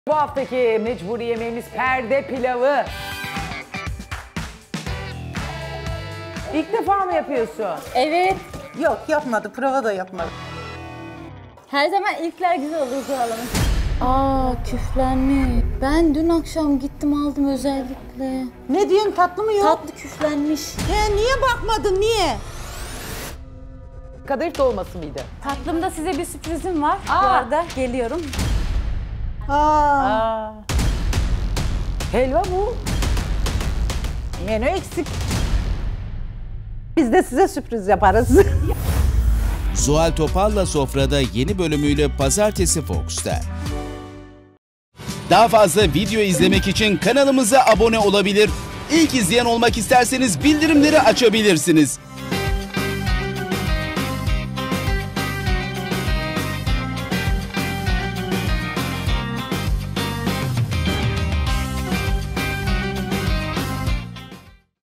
Bu haftaki mecburi yemeğimiz perde pilavı. İlk defa mı yapıyorsun? Evet. Yok yapmadı, prova da yapmadı. Her zaman ilkler güzel olur Zuhal Hanım. Küflenmiş. Ben dün akşam gittim aldım özellikle. Ne diyorsun, tatlı mı yok? Tatlı küflenmiş. Niye bakmadın, niye? Kadayıf dolması mıydı? Tatlımda size bir sürprizim var. Bu arada geliyorum. Helva bu. Menü eksik. Biz de size sürpriz yaparız. Zuhal Topal'la Sofra'da yeni bölümüyle Pazartesi Fox'ta. Daha fazla video izlemek için kanalımıza abone olabilir. İlk izleyen olmak isterseniz bildirimleri açabilirsiniz.